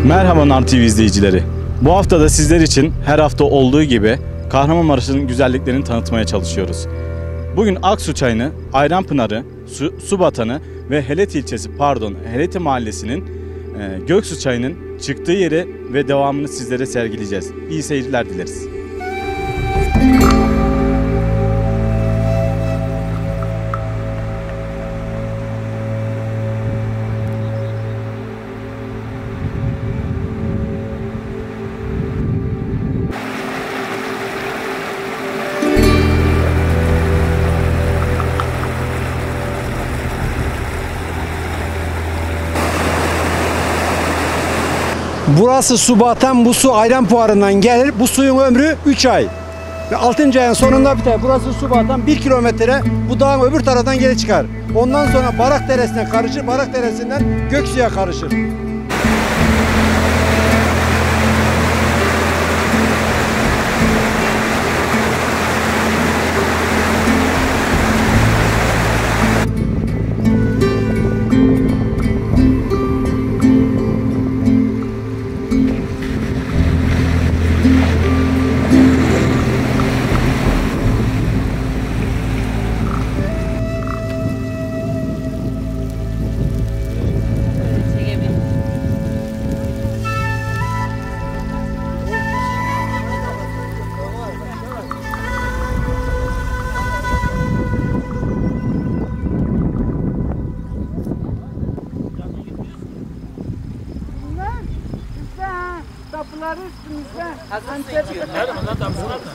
Merhaba Nar TV izleyicileri. Bu hafta da sizler için her hafta olduğu gibi Kahramanmaraş'ın güzelliklerini tanıtmaya çalışıyoruz. Bugün Aksu Çayı'nı, Ayranpınar'ı, Subatan'ı ve Heleti Mahallesi'nin Göksu Çayı'nın çıktığı yeri ve devamını sizlere sergileyeceğiz. İyi seyirler dileriz. Burası Subatan, bu su Ayranpınar'ından gelir. Bu suyun ömrü 3 ay. Ve 6. ayın sonunda biter. Burası Subatan 1 kilometre bu dağın öbür taraftan geri çıkar. Ondan sonra Barak Deresi'ne karışır. Barak Deresi'nden Göksu'ya karışır. Kapıları üstümüzde. Hazır su içiyor. Nerede bunlar da bunlar da?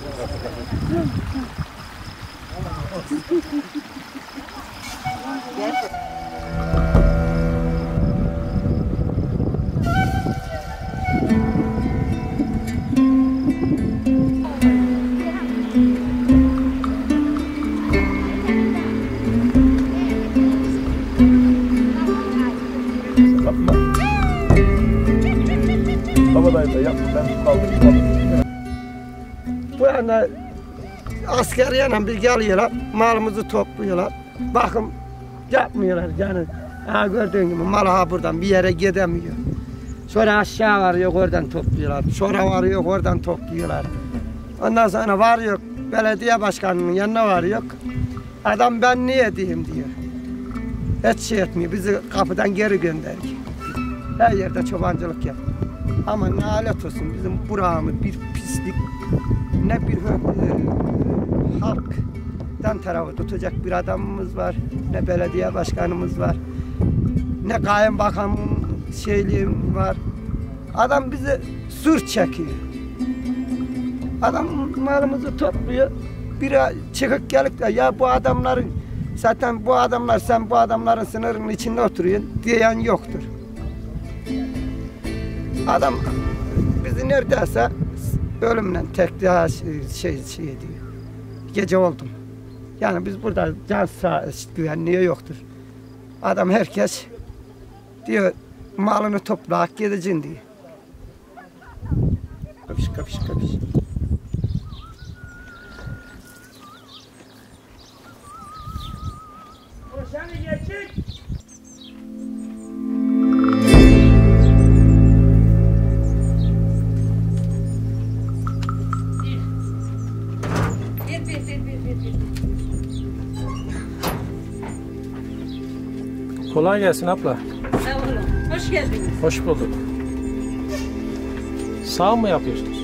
Bu yana askeriyle bir geliyorlar, malımızı topluyorlar. Bakım yapmıyorlar yani. Ha gördüğün gibi mal ha buradan bir yere gidemiyor. Sonra aşağı varıyor, oradan topluyorlar. Sonra varıyor, oradan topluyorlar. Ondan sonra varıyor, belediye başkanının yanına varıyor. Adam ben niye diyeyim diyor. Hiç şey etmiyor, bizi kapıdan geri gönderiyor. Her yerde çobancılık yap. Ama lanet olsun bizim buramız bir pislik, ne bir halktan tarafı tutacak bir adamımız var, ne belediye başkanımız var, ne kayınbakan şeyliğim var. Adam bizi sur çekiyor. Adam malımızı topluyor, biri çıkıp gelip de ya bu adamların, zaten bu adamlar sen bu adamların sınırının içinde oturuyorsun diyen yoktur. Adam bizi neredeyse ölümle tek daha şey diyor. Gece oldum. Yani biz burada can güvenliği yoktur. Adam herkes diyor malını topla gideceksin diyor. Kapış kapış kapış. Kolay gelsin abla. Sağ olun. Hoş geldiniz. Hoş bulduk. Sağ mı yapıyorsunuz?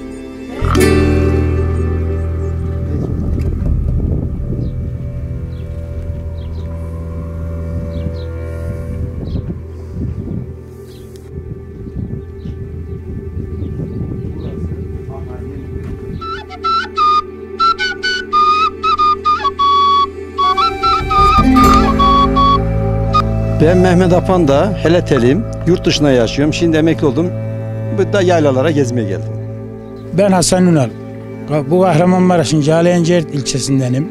Ben Mehmet Apan da Heleteliyim. Yurt dışına yaşıyorum. Şimdi emekli oldum. Bu da yaylalara gezmeye geldim. Ben Hasan Ünal. Bu Kahramanmaraş'ın Cağlayancıert ilçesindenim.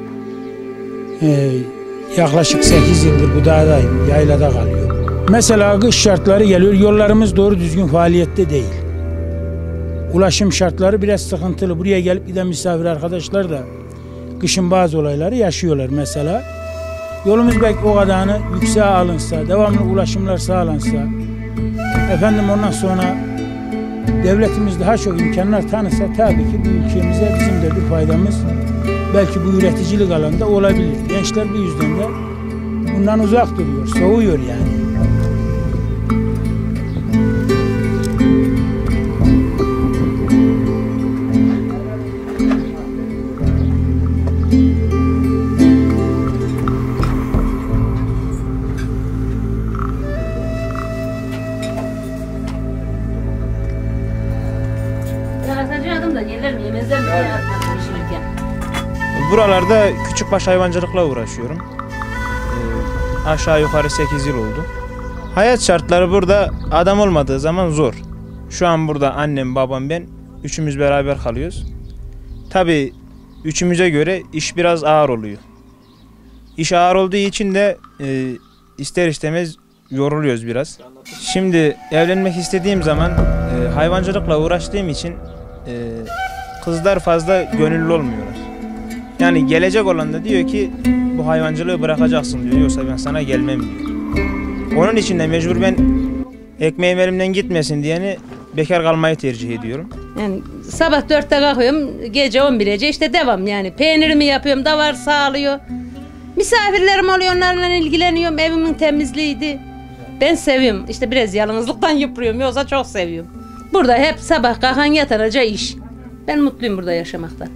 Yaklaşık 8 yıldır bu dağdayım. Yaylada kalıyorum. Mesela kış şartları geliyor. Yollarımız doğru düzgün faaliyette değil. Ulaşım şartları biraz sıkıntılı. Buraya gelip giden misafir arkadaşlar da kışın bazı olayları yaşıyorlar mesela. Yolumuz belki o kadarını yükseğe alınsa, devamlı ulaşımlar sağlansa, Efendim ondan sonra devletimiz daha çok imkanlar tanısa tabii ki bu ülkemize bizim de bir faydamız belki bu üreticilik alanında olabilir. Gençler bu yüzden de bundan uzak duruyor, soğuyor yani. Buralarda küçükbaş hayvancılıkla uğraşıyorum. Aşağı yukarı 8 yıl oldu. Hayat şartları burada adam olmadığı zaman zor. Şu an burada annem, babam, ben üçümüz beraber kalıyoruz. Tabii üçümüze göre iş biraz ağır oluyor. İş ağır olduğu için de ister istemez yoruluyoruz biraz. Şimdi evlenmek istediğim zaman hayvancılıkla uğraştığım için kızlar fazla gönüllü olmuyorlar. Yani gelecek olan da diyor ki bu hayvancılığı bırakacaksın diyor. Yoksa ben sana gelmem diyor. Onun için de mecbur ben ekmeğim elimden gitmesin diyeni bekar kalmayı tercih ediyorum. Yani sabah 4'te kalkıyorum, gece 11'e işte devam yani. Peynirimi yapıyorum, davar sağlıyor. Misafirlerim oluyor, onlarla ilgileniyorum. Evimin temizliğiydi. Ben seviyorum. İşte biraz yalnızlıktan yıpırıyorum. Yoksa çok seviyorum. Burada hep sabah kalkan yataraca iş. Ben mutluyum burada yaşamaktan.